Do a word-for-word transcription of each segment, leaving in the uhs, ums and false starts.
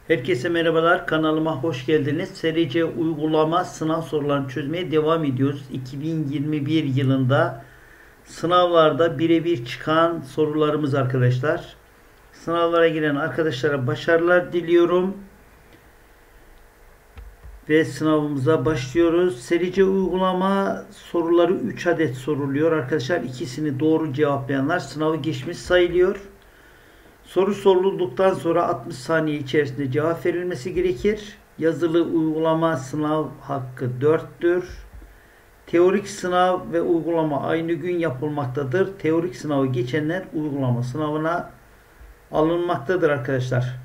Herkese merhabalar, kanalıma hoş geldiniz. Serice uygulama sınav sorularını çözmeye devam ediyoruz. iki bin yirmi bir yılında sınavlarda birebir çıkan sorularımız arkadaşlar. Sınavlara giren arkadaşlara başarılar diliyorum. Ve sınavımıza başlıyoruz. Serice uygulama soruları üç adet soruluyor arkadaşlar. İkisini doğru cevaplayanlar sınavı geçmiş sayılıyor. Soru sorulduktan sonra altmış saniye içerisinde cevap verilmesi gerekir. Yazılı uygulama sınav hakkı dörttür. Teorik sınav ve uygulama aynı gün yapılmaktadır. Teorik sınavı geçenler uygulama sınavına alınmaktadır arkadaşlar.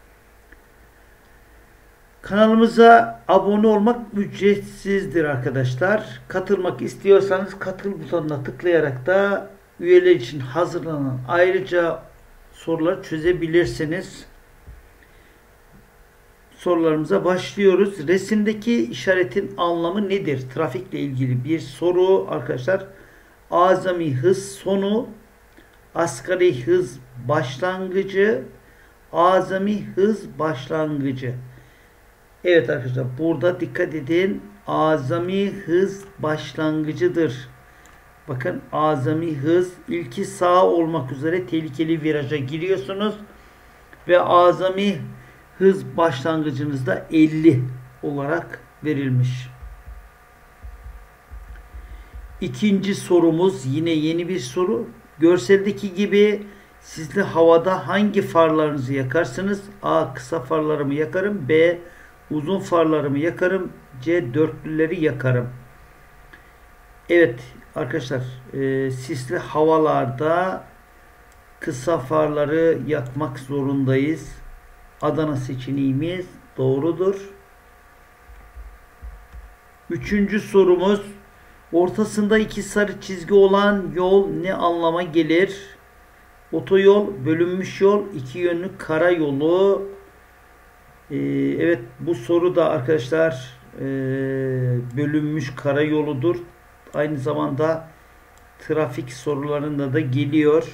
Kanalımıza abone olmak ücretsizdir arkadaşlar. Katılmak istiyorsanız katıl butonuna tıklayarak da üyeler için hazırlanan ayrıca soruları çözebilirsiniz. Sorularımıza başlıyoruz. Resimdeki işaretin anlamı nedir? Trafikle ilgili bir soru arkadaşlar. Azami hız sonu, asgari hız başlangıcı, azami hız başlangıcı. Evet arkadaşlar, burada dikkat edin. Azami hız başlangıcıdır. Bakın, azami hız, ilki sağ olmak üzere tehlikeli viraja giriyorsunuz ve azami hız başlangıcınızda elli olarak verilmiş. İkinci sorumuz yine yeni bir soru. Görseldeki gibi siz de havada hangi farlarınızı yakarsınız? A. Kısa farlarımı yakarım. B. Uzun farlarımı yakarım. C. Dörtlüleri yakarım. Evet arkadaşlar, e, sisli havalarda kısa farları yakmak zorundayız. Adana seçeneğimiz doğrudur. Üçüncü sorumuz, ortasında iki sarı çizgi olan yol ne anlama gelir? Otoyol, bölünmüş yol, iki yönlü karayolu. Ee, evet, bu soru da arkadaşlar e, bölünmüş karayoludur. Aynı zamanda trafik sorularında da geliyor.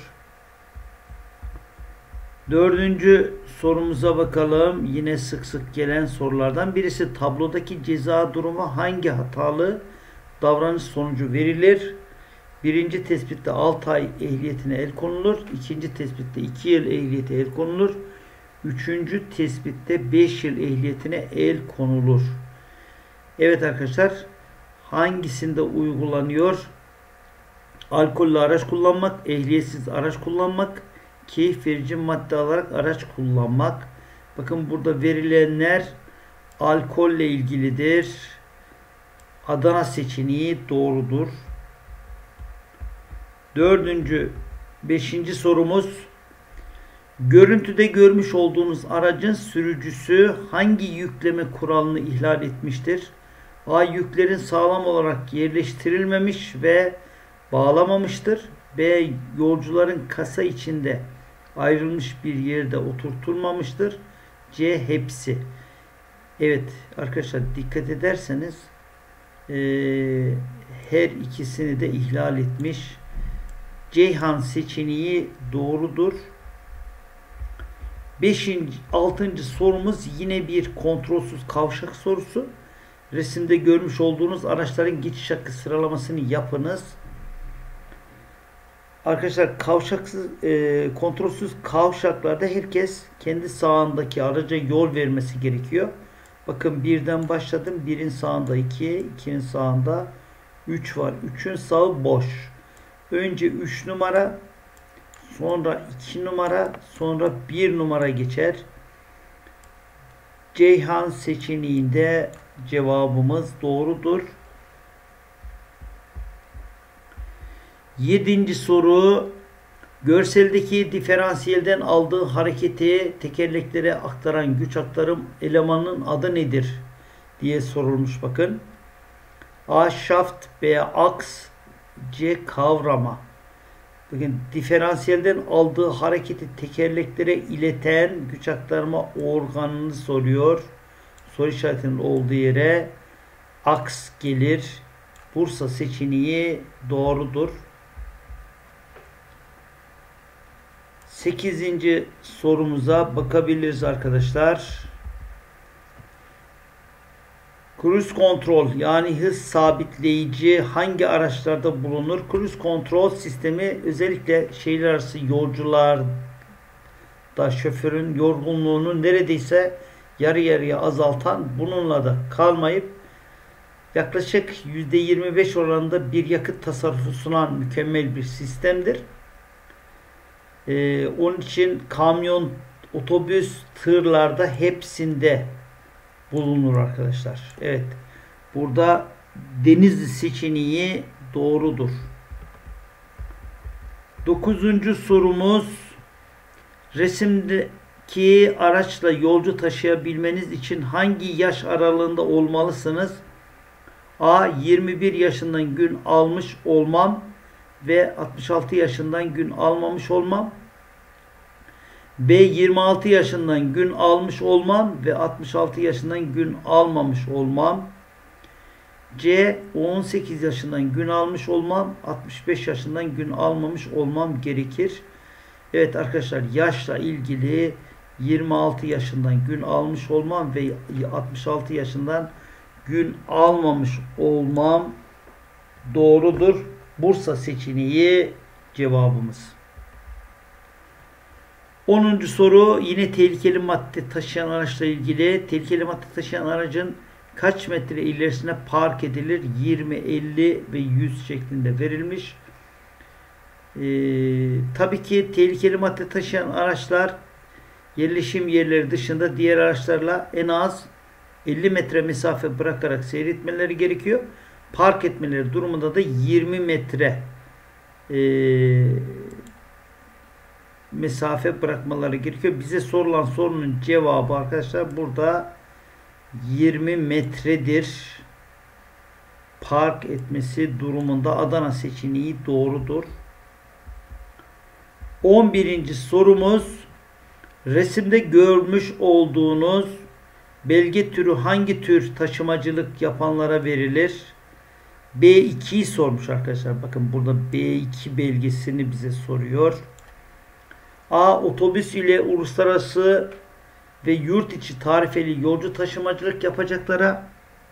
Dördüncü sorumuza bakalım. Yine sık sık gelen sorulardan birisi. Tablodaki ceza durumu hangi hatalı davranış sonucu verilir? Birinci tespitte altı ay ehliyetine el konulur. İkinci tespitte iki yıl ehliyete el konulur. Üçüncü tespitte beş yıl ehliyetine el konulur. Evet arkadaşlar, hangisinde uygulanıyor? Alkollü araç kullanmak, ehliyetsiz araç kullanmak, keyif verici madde alarak araç kullanmak. Bakın, burada verilenler alkolle ilgilidir. Adana seçeneği doğrudur. Dördüncü, beşinci sorumuz. Görüntüde görmüş olduğunuz aracın sürücüsü hangi yükleme kuralını ihlal etmiştir? A. Yüklerin sağlam olarak yerleştirilmemiş ve bağlamamıştır. B. Yolcuların kasa içinde ayrılmış bir yerde oturtulmamıştır. C. Hepsi. Evet arkadaşlar, dikkat ederseniz e, her ikisini de ihlal etmiş. Ceyhan seçeneği doğrudur. Beşinci, altıncı sorumuz yine bir kontrolsüz kavşak sorusu. Resimde görmüş olduğunuz araçların geçiş hakkı sıralamasını yapınız. Arkadaşlar, kavşaksız, e, kontrolsüz kavşaklarda herkes kendi sağındaki araca yol vermesi gerekiyor. Bakın, birden başladım. Birin sağında iki, ikinin sağında üç var. üçün sağı boş. Önce üç numara, sonra iki numara, sonra bir numara geçer. Ceyhan seçeneğinde cevabımız doğrudur. Yedinci soru. Görseldeki diferansiyelden aldığı hareketi tekerleklere aktaran güç aktarım elemanının adı nedir diye sorulmuş bakın. A. Şaft, B. Aks, C. Kavrama. Bakın, diferansiyelden aldığı hareketi tekerleklere ileten güç aktarma organını soruyor. Soru işaretinin olduğu yere aks gelir. Bursa seçeneği doğrudur. sekizinci sorumuza bakabiliriz arkadaşlar. Cruise kontrol yani hız sabitleyici hangi araçlarda bulunur? Cruise kontrol sistemi özellikle şehirler arası yolcular da şoförün yorgunluğunu neredeyse yarı yarıya azaltan, bununla da kalmayıp yaklaşık yüzde yirmi beş oranında bir yakıt tasarrufu sunan mükemmel bir sistemdir. Ee, onun için kamyon, otobüs, tırlarda hepsinde bulunur arkadaşlar. Evet. Burada Denizli seçeneği doğrudur. Dokuzuncu sorumuz, resimdeki araçla yolcu taşıyabilmeniz için hangi yaş aralığında olmalısınız? A. yirmi bir yaşından gün almış olmam ve altmış altı yaşından gün almamış olmam. B. yirmi altı yaşından gün almış olmam ve altmış altı yaşından gün almamış olmam. C. on sekiz yaşından gün almış olmam, altmış beş yaşından gün almamış olmam gerekir. Evet arkadaşlar, yaşla ilgili yirmi altı yaşından gün almış olmam ve altmış altı yaşından gün almamış olmam doğrudur. Bursa seçeneği cevabımız. onuncu soru yine tehlikeli madde taşıyan araçla ilgili. Tehlikeli madde taşıyan aracın kaç metre ilerisine park edilir? yirmi, elli ve yüz şeklinde verilmiş. Ee, tabii ki tehlikeli madde taşıyan araçlar yerleşim yerleri dışında diğer araçlarla en az elli metre mesafe bırakarak seyretmeleri gerekiyor. Park etmeleri durumunda da yirmi metre e, mesafe bırakmaları gerekiyor. Bize sorulan sorunun cevabı arkadaşlar burada yirmi metredir. Park etmesi durumunda Adana seçeneği doğrudur. on birinci sorumuz, resimde görmüş olduğunuz belge türü hangi tür taşımacılık yapanlara verilir? B ikiyi sormuş arkadaşlar. Bakın burada B iki belgesini bize soruyor. A. Otobüs ile uluslararası ve yurt içi tarifeli yolcu taşımacılık yapacaklara.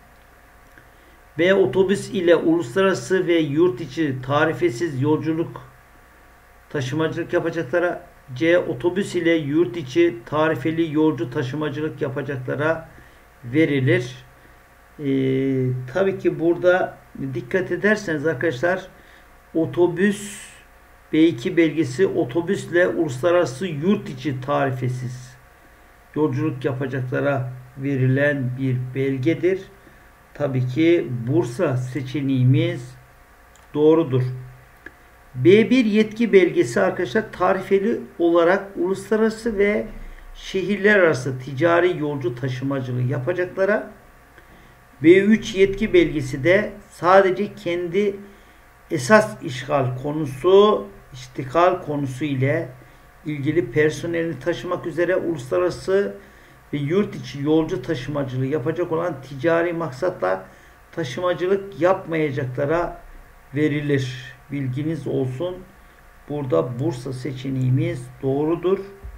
B. Otobüs ile uluslararası ve yurt içi tarifesiz yolculuk taşımacılık yapacaklara. C. Otobüs ile yurt içi tarifeli yolcu taşımacılık yapacaklara verilir. Ee, tabii ki burada dikkat ederseniz arkadaşlar, otobüs B iki belgesi otobüsle uluslararası yurt içi tarifesiz yolculuk yapacaklara verilen bir belgedir. Tabii ki Bursa seçeneğimiz doğrudur. B bir yetki belgesi arkadaşlar tarifeli olarak uluslararası ve şehirler arası ticari yolcu taşımacılığı yapacaklara. B üç yetki belgesi de sadece kendi esas işgal konusu, iştikal konusu ile ilgili personelini taşımak üzere uluslararası ve yurt içi yolcu taşımacılığı yapacak olan ticari maksatla taşımacılık yapmayacaklara verilir. Bilginiz olsun. Burada Bursa seçeneğimiz doğrudur.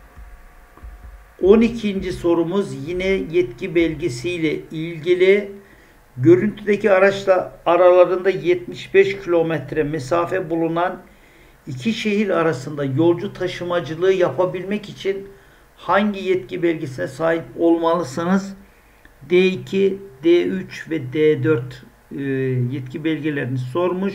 on ikinci sorumuz yine yetki belgesiyle ilgili. Görüntüdeki araçla aralarında yetmiş beş kilometre mesafe bulunan iki şehir arasında yolcu taşımacılığı yapabilmek için hangi yetki belgesine sahip olmalısınız? D iki, D üç ve D dört e, yetki belgelerini sormuş.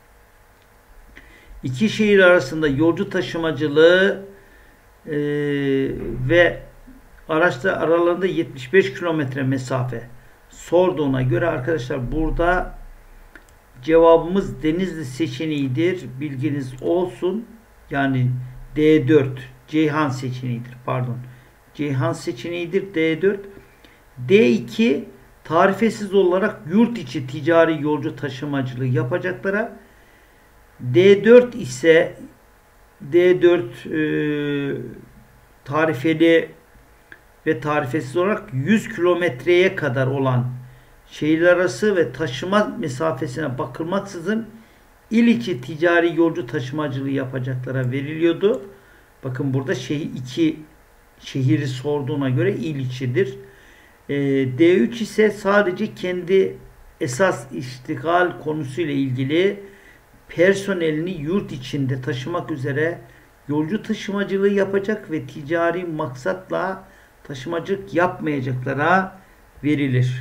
İki şehir arasında yolcu taşımacılığı e, ve araçlar aralarında yetmiş beş kilometre mesafe sorduğuna göre arkadaşlar burada cevabımız Denizli seçeneğidir. Bilginiz olsun. Yani D dört Ceyhan seçeneğidir. Pardon. Ceyhan seçeneğidir. D dört. D iki tarifesiz olarak yurt içi ticari yolcu taşımacılığı yapacaklara. D dört ise D dört e, tarifeli ve tarifesiz olarak yüz kilometreye kadar olan şehirler arası ve taşıma mesafesine bakılmaksızın il içi ticari yolcu taşımacılığı yapacaklara veriliyordu. Bakın burada şehir iki şehri sorduğuna göre il içidir. E, D üç ise sadece kendi esas iştigal konusuyla ilgili personelini yurt içinde taşımak üzere yolcu taşımacılığı yapacak ve ticari maksatla taşımacılık yapmayacaklara verilir.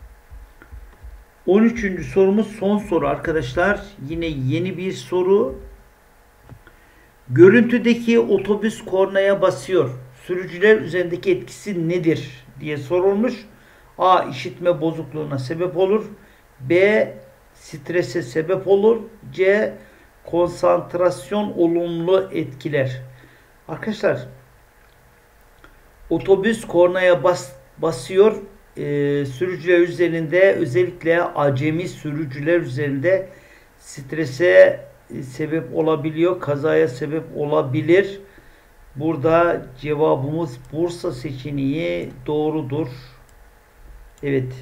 on üçüncü sorumuz son soru arkadaşlar. Yine yeni bir soru. Görüntüdeki otobüs kornaya basıyor. Sürücüler üzerindeki etkisi nedir diye sorulmuş. A. İşitme bozukluğuna sebep olur. B. Strese sebep olur. C. Konsantrasyon olumlu etkiler. Arkadaşlar otobüs kornaya bas, basıyor. Ee, sürücüler üzerinde, özellikle acemi sürücüler üzerinde strese sebep olabiliyor. Kazaya sebep olabilir. Burada cevabımız Bursa seçeneği doğrudur. Evet.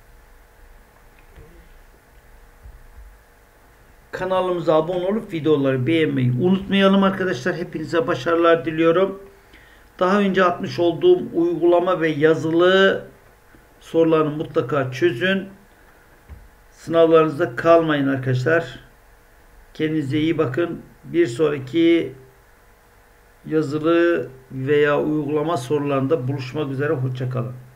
Kanalımıza abone olup videoları beğenmeyi unutmayalım arkadaşlar. Hepinize başarılar diliyorum. Daha önce atmış olduğum uygulama ve yazılı sorularını mutlaka çözün. Sınavlarınızda kalmayın arkadaşlar. Kendinize iyi bakın. Bir sonraki yazılı veya uygulama sorularında buluşmak üzere. Hoşça kalın.